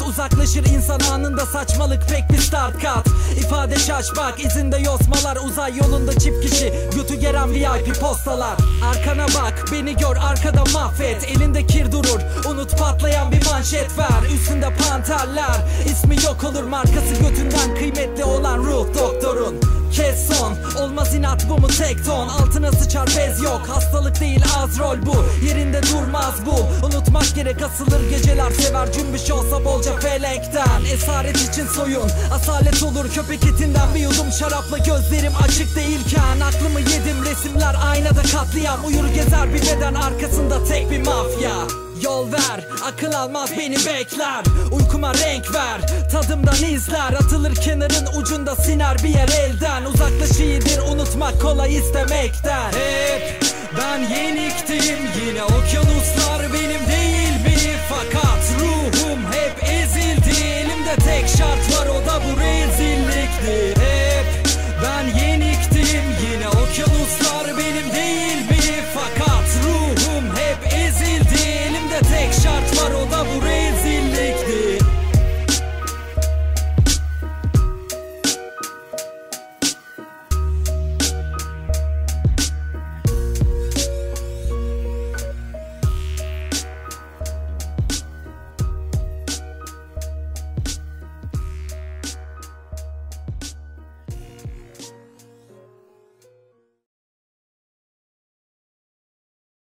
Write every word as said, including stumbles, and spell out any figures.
Uzaklaşır insan anında, saçmalık pek bir start kat. İfade şaşmak, izinde yosmalar, uzay yolunda çift kişi, götü geren V I P postalar. Arkana bak, beni gör, arkada mahvet. Elinde kir durur, unut patlayan bir manşet ver. Üstünde panterler, ismi yok olur, markası götünden kıymetli olan ruh doktorun. Kes son, olmaz inat bu mu tek ton. Altına sıçar bez yok, hastalık değil az rol bu. Yerinde durmaz bu, unutmak gerek, asılır geceler sever. Cümbüş olsa bolca felekten, esaret için soyun, asalet olur köpek etinden. Bir yudum şarapla gözlerim açık değilken, aklımı yedim resimler aynada katliam. Uyur gezer bir beden, arkasında tek bir mafya. Yol ver, akıl almaz beni bekler. Uykuma renk ver, tadımdan izler. Atılır kenarın ucunda, siner bir yer elden. Uzaklaş iyidir, unutmak kolay istemekten. Hep ben yenikteyim, yine okyanuslar benim değil mi? Fakat ruhum hep ezildi. Elimde tek şart var, o da bu rezillikti. Hep ben yeni